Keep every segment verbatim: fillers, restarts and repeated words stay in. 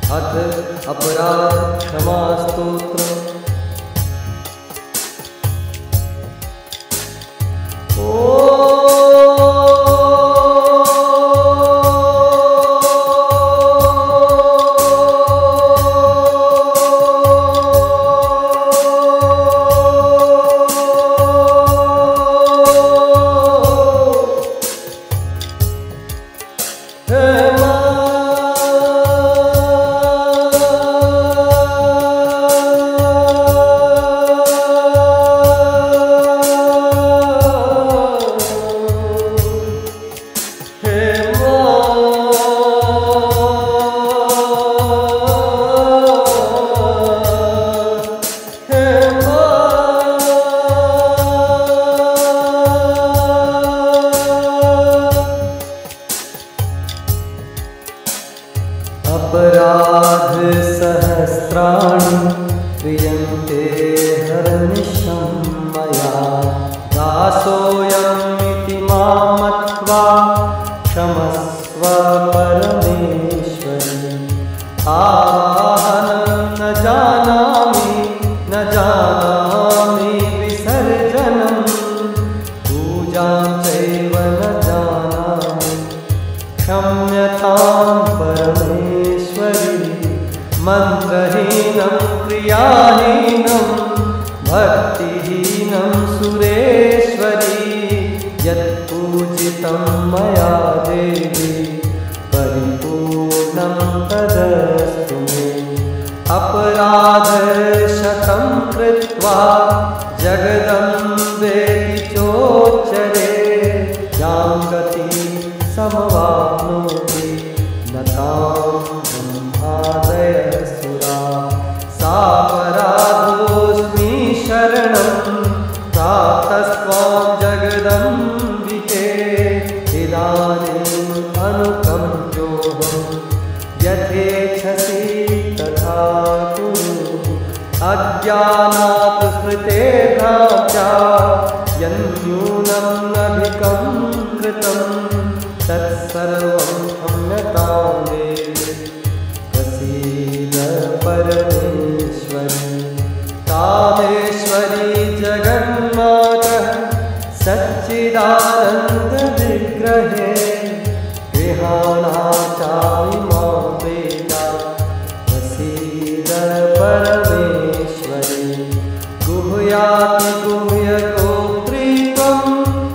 अथ अपराध क्षमा स्तोत्रम्। अपराध सहस्राणि क्रियन्ते हरनिशं मया, दासोऽयमिति मां मत्वा क्षमस्व परमेश्वरि। आवाहनं न जानामि न जानामि विसर्जनं, पूजां चैव न जानामि क्षम्यतां परमेश्वरि। मन्त्रहीनं क्रियाहीनं भक्तिहीनं सुरेश्वरि, यत्पूजितं मया देवी परिपूर्णं तदस्तु मे। अपराधशतं कृत्वा जगदम्बेति चोच्चरे, यां गतिं समवाप्नोति न तां ब्रह्मादयसुरा। सापराधोऽस्मि शरणं प्रातस्त्वां जगदम्बिके, इदानीम् अनुकम्प्योऽहं यथेच्छसि तथा कुरु। अज्ञानात् स्मृतेर्भ्रान्त्या यन्न्यूनं नधिकं कृतं, तत्सर्वं क्षम्यतां देवि प्रसीद परमेश्वरि। कामेश्वरी जगन्मातः सच्चिदानन्दविग्रहे, गृहाणाचामि मां वेदा प्रसीद परमेश्वरि। गुह्याति गुह्यगोत्रीत्वं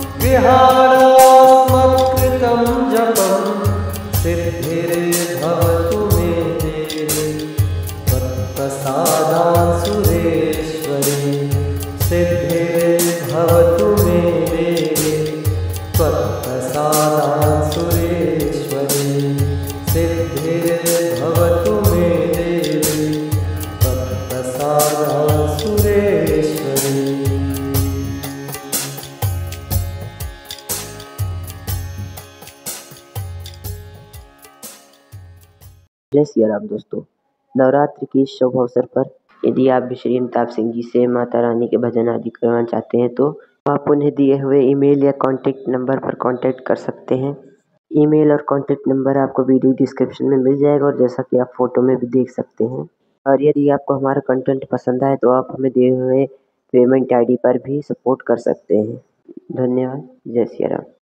गृहाणास्मत्कृतं जपं, सिद्धिर्भवतु मे देवी त्वत्प्रसादात् सुरेश्वरि। सिद्धिर्भवतु मे देवी त्वत्प्रसादात् सुरेश्वरि। सिद्धिर्भवतु मे देवी त्वत्प्रसादात् सुरेश्वरि। जय सिया राम दोस्तों। नवरात्रि के शुभ अवसर पर यदि आप भी श्री अमिताभ सिंह जी से माता रानी के भजन आदि करवाना चाहते हैं तो आप उन्हें दिए हुए ईमेल या कॉन्टैक्ट नंबर पर कॉन्टैक्ट कर सकते हैं। ईमेल और कॉन्टैक्ट नंबर आपको वीडियो डिस्क्रिप्शन में मिल जाएगा और जैसा कि आप फोटो में भी देख सकते हैं। और यदि आपको हमारा कंटेंट पसंद आए तो आप हमें दिए हुए पेमेंट आई डी पर भी सपोर्ट कर सकते हैं। धन्यवाद। जय सिया राम।